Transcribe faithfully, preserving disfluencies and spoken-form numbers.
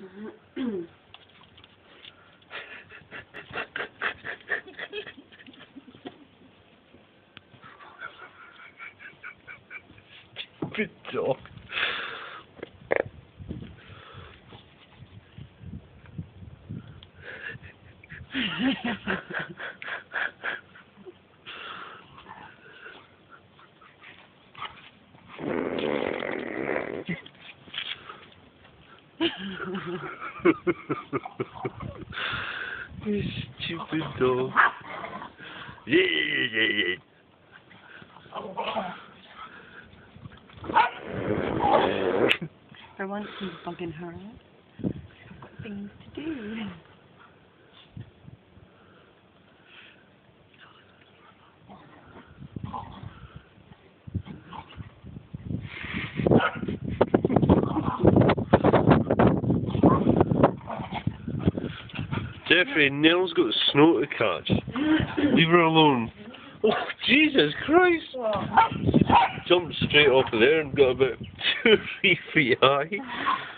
Stupid dog. You stupid dog. Yeah, yeah, yeah, yeah. For once he's bugging her. I've got things to do. Jeffrey, Nell's got snow to catch. Leave her alone. Oh, Jesus Christ! Jumped straight off of there and got about two or three feet high.